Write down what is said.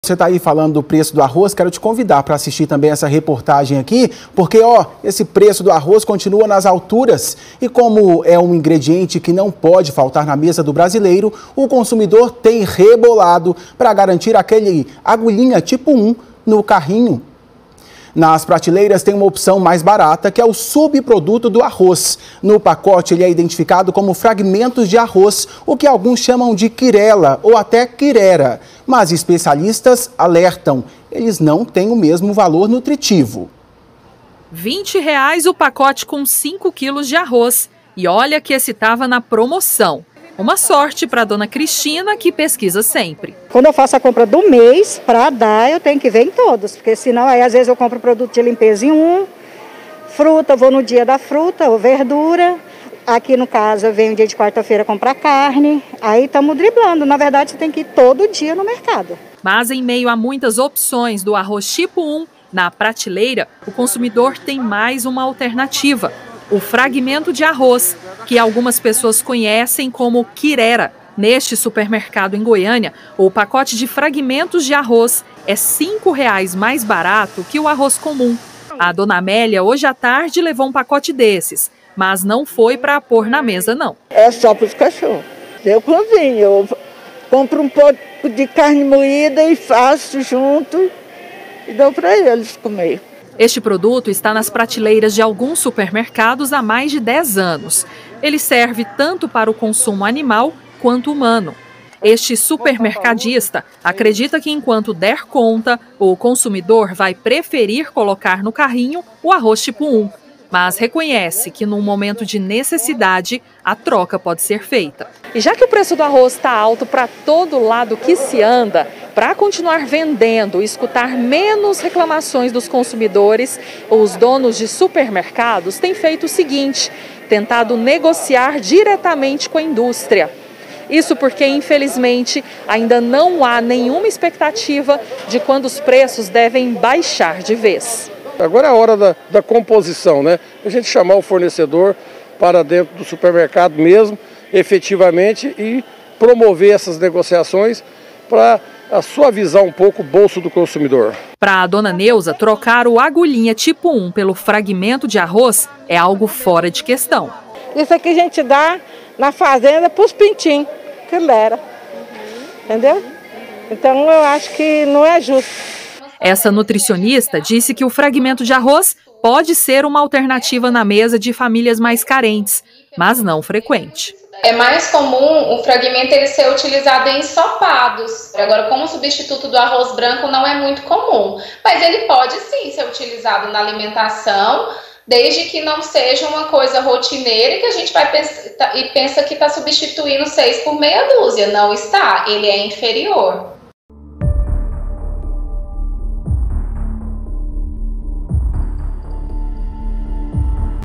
Você está aí falando do preço do arroz, quero te convidar para assistir também essa reportagem aqui, porque esse preço do arroz continua nas alturas e como é um ingrediente que não pode faltar na mesa do brasileiro, o consumidor tem rebolado para garantir aquele agulhinha tipo 1 no carrinho. Nas prateleiras tem uma opção mais barata, que é o subproduto do arroz. No pacote ele é identificado como fragmentos de arroz, o que alguns chamam de quirela ou até quirera. Mas especialistas alertam, eles não têm o mesmo valor nutritivo. R$20 o pacote com 5 quilos de arroz. E olha que esse estava na promoção. Uma sorte para a dona Cristina, que pesquisa sempre. Quando eu faço a compra do mês, para dar, eu tenho que ver em todos, porque senão aí às vezes eu compro produto de limpeza em um, fruta, eu vou no dia da fruta, ou verdura. Aqui no caso eu venho dia de quarta-feira comprar carne, aí estamos driblando. Na verdade você tem que ir todo dia no mercado. Mas em meio a muitas opções do arroz tipo 1, na prateleira, o consumidor tem mais uma alternativa. O fragmento de arroz, que algumas pessoas conhecem como quirera. Neste supermercado em Goiânia, o pacote de fragmentos de arroz é R$5 mais barato que o arroz comum. A dona Amélia, hoje à tarde, levou um pacote desses, mas não foi para pôr na mesa, não. É só para os cachorros. Eu cozinho, eu compro um pouco de carne moída e faço junto e dou para eles comer. Este produto está nas prateleiras de alguns supermercados há mais de 10 anos. Ele serve tanto para o consumo animal quanto humano. Este supermercadista acredita que enquanto der conta, o consumidor vai preferir colocar no carrinho o arroz tipo 1. Mas reconhece que num momento de necessidade, a troca pode ser feita. E já que o preço do arroz está alto para todo lado que se anda, para continuar vendendo e escutar menos reclamações dos consumidores, os donos de supermercados têm feito o seguinte: tentado negociar diretamente com a indústria. Isso porque, infelizmente, ainda não há nenhuma expectativa de quando os preços devem baixar de vez. Agora é a hora da composição, né? A gente chamar o fornecedor para dentro do supermercado mesmo, efetivamente, e promover essas negociações para suavizar um pouco o bolso do consumidor. Para a dona Neuza, trocar o agulhinha tipo 1 pelo fragmento de arroz é algo fora de questão. Isso aqui a gente dá na fazenda para os pintinhos, que era. Entendeu? Então eu acho que não é justo. Essa nutricionista disse que o fragmento de arroz pode ser uma alternativa na mesa de famílias mais carentes, mas não frequente. É mais comum o fragmento ele ser utilizado em ensopados. Agora, como substituto do arroz branco não é muito comum, mas ele pode sim ser utilizado na alimentação, desde que não seja uma coisa rotineira e que a gente vai pensa que está substituindo 6 por meia dúzia. Não está, ele é inferior.